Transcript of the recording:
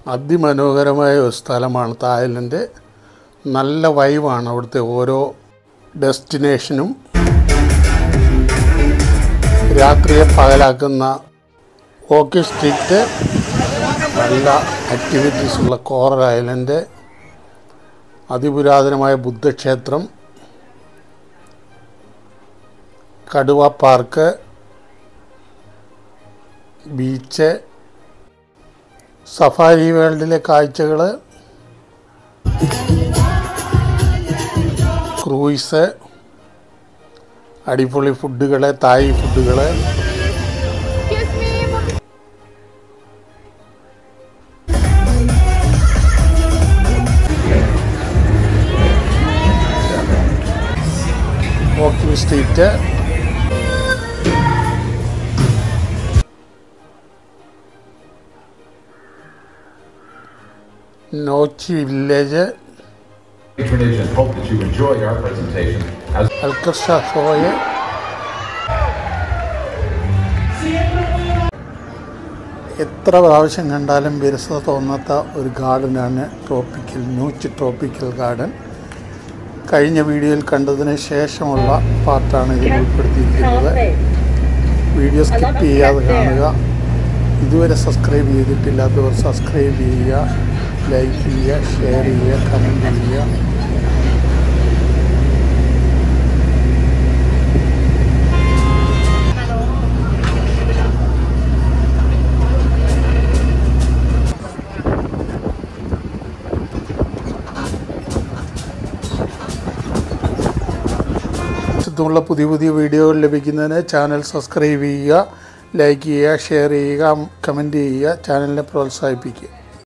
അതിമനോഹരമായ ഒരു സ്ഥലമാണ് തായ്ലൻഡ്. നല്ല വൈബാണ് അവിടുത്തെ ഓരോ ഡെസ്റ്റിനേഷനും. രാത്രിയെ പകലാക്കുന്ന ഓക്കി സ്ട്രീറ്റ്, നല്ല ആക്ടിവിറ്റീസുള്ള കോറൽ ഐലൻഡ്, അതിപുരാതനമായ ബുദ്ധക്ഷേത്രം, കടുവ പാർക്ക്, ബീച്ച്, സഫാരി വേൾഡിലെ കാഴ്ചകൾ, ക്രൂയിസ്, അടിപൊളി ഫുഡുകൾ, തായ് ഫുഡുകൾ. Walking street, Nooch village, Aykkattu. എത്ര പ്രാവശ്യം കണ്ടാലും വിരസത തോന്നാത്ത ഒരു ഗാർഡനാണ് ട്രോപ്പിക്കൽ ഗാർഡൻ. കഴിഞ്ഞ വീഡിയോയിൽ കണ്ടതിന് ശേഷമുള്ള പാർട്ടാണ് ഇതിൽ ഉൾപ്പെടുത്തിയിരിക്കുന്നത്. വീഡിയോ സ്കിപ്പ് ചെയ്യാതെ കാണുക. ഇതുവരെ സബ്സ്ക്രൈബ് ചെയ്തിട്ടില്ലാത്തവർ സബ്സ്ക്രൈബ് ചെയ്യുക, ലൈക്ക് ചെയ്യുക, ഷെയർ ചെയ്യുക, കമൻറ്റ് ചെയ്യുക. ുള്ള പുതിയ വീഡിയോകൾ ലഭിക്കുന്നതിന് ചാനൽ സബ്സ്ക്രൈബ് ചെയ്യുക, ലൈക്ക് ചെയ്യുക, ഷെയർ ചെയ്യുക, കമൻറ്റ് ചെയ്യുക, ചാനലിനെ പ്രോത്സാഹിപ്പിക്കുക.